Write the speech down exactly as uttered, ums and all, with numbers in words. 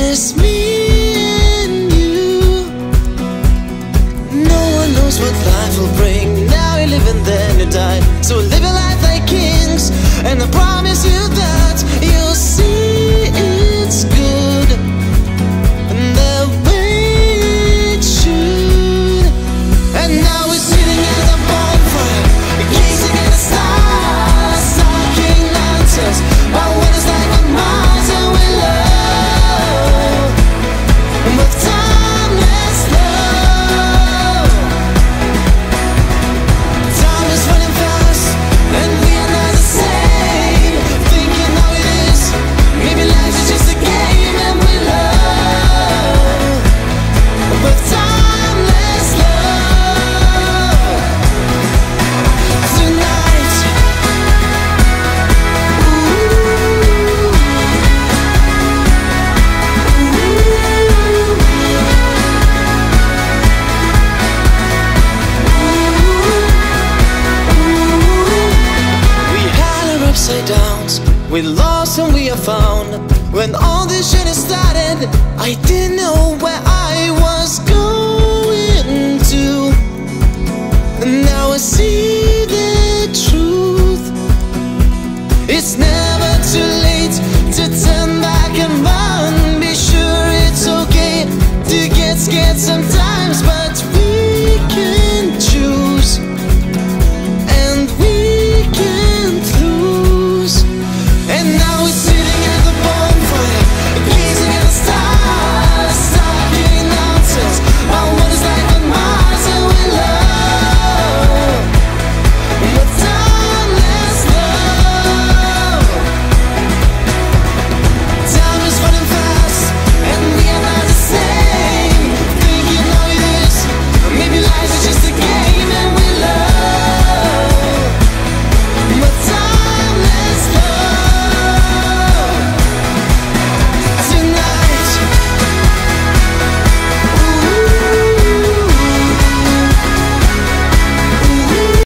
just me and you. No one knows what life will bring. Now you live and then you die, so live your life like kings. And I promise you that you'll see it's good, and the way it should. And now we're sitting at a bonfire, gazing at the stars, talking nonsense about what it's like on Mars, and we love with timeless love. Time is running fast, and we are not the same. Thinking how it is, maybe life is just a game, and we love with timeless love tonight. We had our upside downs, we lost and we are found. When all this shit is done,